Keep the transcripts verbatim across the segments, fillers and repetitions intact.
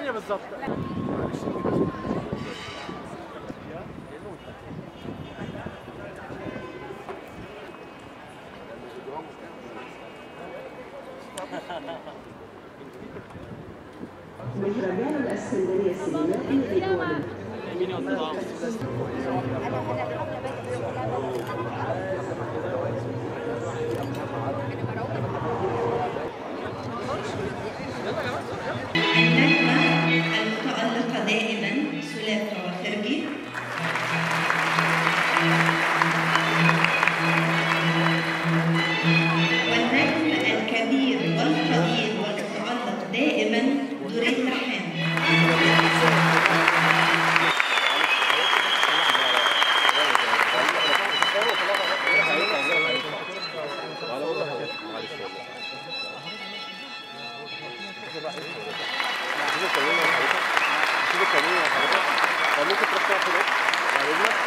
ثانية بالظبط. مهرجان الاسكندريه السينمائي النجمة المتألقة دائما سلافة وخرجي. والنجم الكبير والقدير والمتألق دائما دريد رحام. شوف التمرين يا حضرتك، ممكن تروح تقف هناك على رجلك.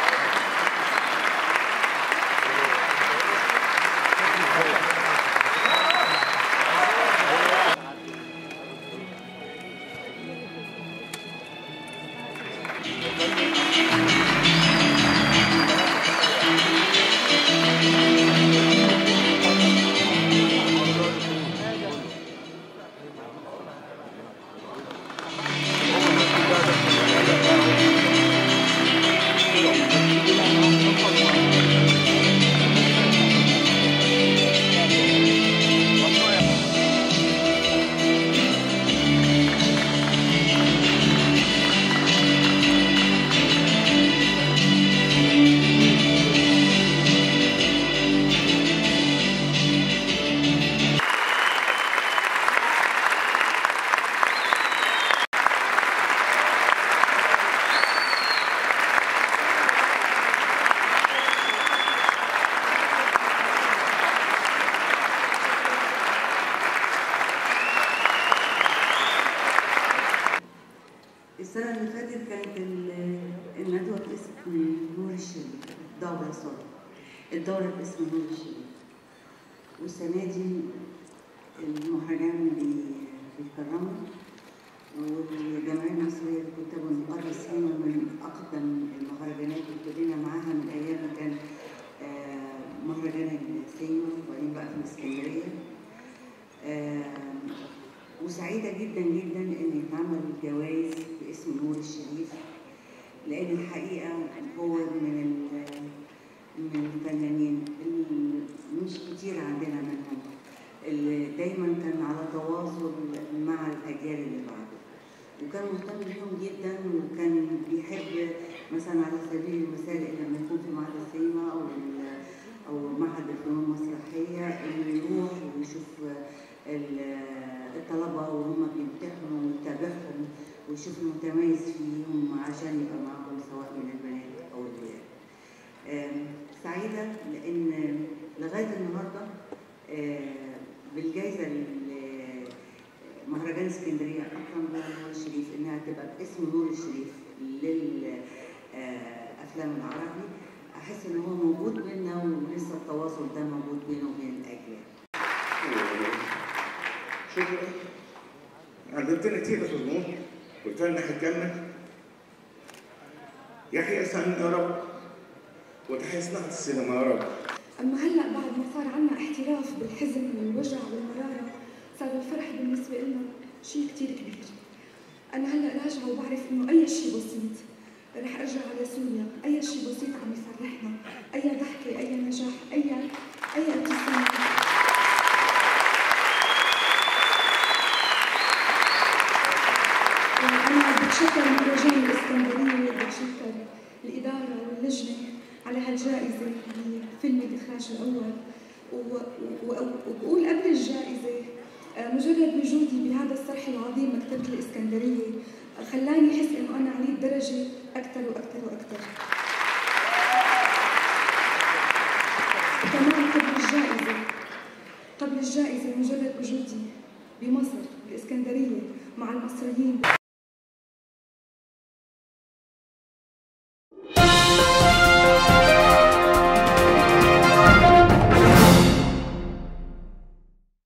السنة اللي فاتت كانت الندوة باسم نور الشريف، الدورة سوري الدورة باسم نور الشريف. والسنة دي المهرجان بيكرموا، والجمعية المصرية للكتاب والمؤرخين من أقدم المهرجانات اللي ابتدينا معاها من أيام ما كان مهرجان السينما وبعدين بقى في الإسكندرية. وسعيدة جدا جدا إن يتعمل الجوائز باسم نور الشريف، لأن الحقيقة هو من من الفنانين اللي مش كتير عندنا منهم، اللي دايما كان على تواصل مع الأجيال اللي بعده، وكان مهتم بيهم جدا، وكان بيحب مثلا على سبيل المثال لما يكون في معهد السينما أو أو معهد الفنون المسرحية إنه يروح ويشوف الطلبة وهم بيمتحنوا ويتابعهم ويشوف المتميز فيهم عشان يبقى معهم سواء من البنات أو الولاد. سعيدة لأن لغاية النهاردة بالجائزة مهرجان اسكندرية أكرم بها نور الشريف إنها تبقى باسم نور الشريف للأفلام العربي. أحس إن هو موجود بينا ولسه التواصل ده موجود بينه وبين الأجيال. شكرا. علمتنا كتير في النور، قلت لنا هنكمل. يحيى سامي يا رب، وتحيا صناعة السينما يا رب. أما هلا بعد ما صار عنا احتراف بالحزن والوجع والمرارة، صار الفرح بالنسبة لنا شيء كتير كبير. أنا هلا راجعة وبعرف إنه أي شيء بسيط رح أرجع على سوريا، أي شيء بسيط عم يفرحنا، أي ضحكة، أي نجاح، أي أي ابتسامة. أنا بتشكر مهرجان الإسكندرية، بتشكر الإدارة واللجنة على هالجائزة لفيلم الإخراج الأول، وبقول قبل الجائزة مجرد وجودي بهذا الصرح العظيم مكتبة الإسكندرية خلاني أحس إنه أنا عليت درجة أكثر وأكثر وأكثر. كمان قبل الجائزة قبل الجائزة مجرد وجودي بمصر الإسكندرية مع المصريين.